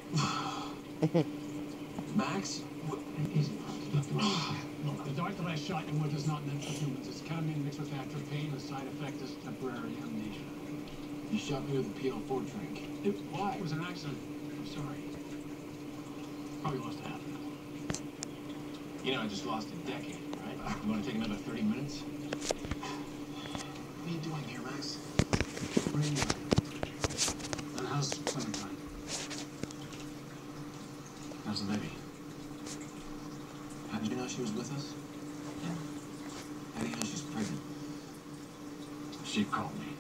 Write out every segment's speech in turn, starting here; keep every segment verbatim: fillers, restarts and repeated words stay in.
Max? What? Easy. The dart that I shot you with is not meant for humans. It's ketamine mixed with atropine. The side effect is temporary amnesia. You shot me with a P L four drink. It, why? It was an accident. I'm sorry. Probably lost a half an hour. You know, I just lost a decade, right? You want to take another thirty minutes? What are you doing here, Max? Where are you going? And how's Clementine? How's the baby? How did you know she was with us? Yeah. How do you know she's pregnant? She called me.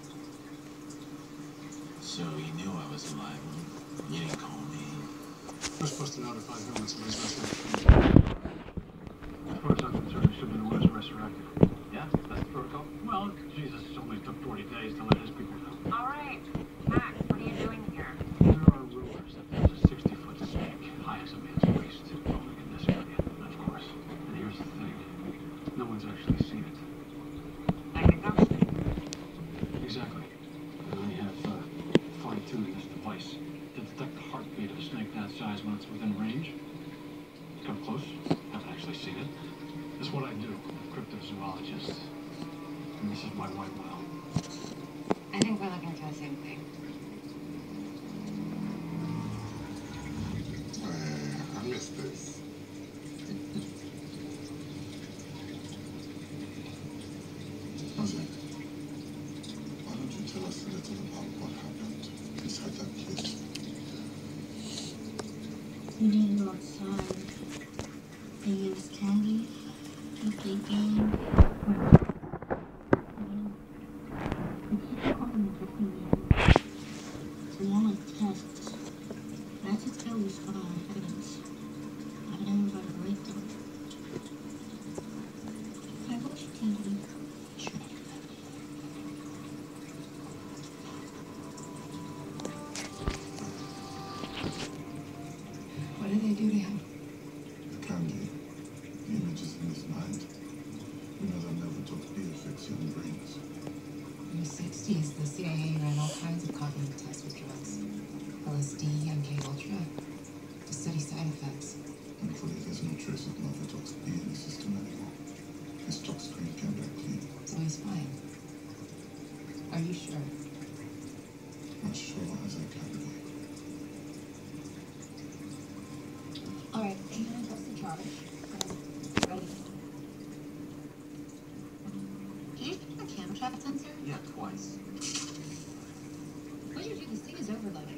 So you knew I was alive when you didn't call me. We're supposed to notify her when somebody's resurrected. As far as I'm concerned, it should be the one who's resurrected. Yeah? That's the protocol? Well, Jesus only took forty days to let his people know. All right, Max, what are you doing here? There are rumors that there's a sixty-foot snake, high as a man's waist, roaming in this area, of course. And here's the thing. No one's actually seen it. Like a ghost? Exactly. And I have uh, fine-tuned this device to detect the heartbeat of a snake that size when it's within range. Come close. Haven't actually seen it. This is what I do. I'm a cryptozoologist. And this is my white whale. I think we're looking for the same thing. Uh, I missed this. Jose, why don't you tell us a little about what happened inside that place? We didn't go outside. They used candy to play games. They kept calling me fifteen years. So we want to tests. That's a tell we spot on evidence. Evidence about a breakdown. I watch T V. Sure. What did they do to him? The candy, the images in his mind. We know that never took the affects young brains. In the sixties, the C I A ran all kinds of cognitive tests with drugs. L S D, M K Ultra, to study side effects. Thankfully, there's no trace of Novotox B in the system anymore. His tox screen came back clean. So he's fine. Are you sure? As sure as I can be. All right, I'm gonna press the charge. Ready? Did you check the camera trap sensor? Yeah, twice. What did you do? This thing is overloaded.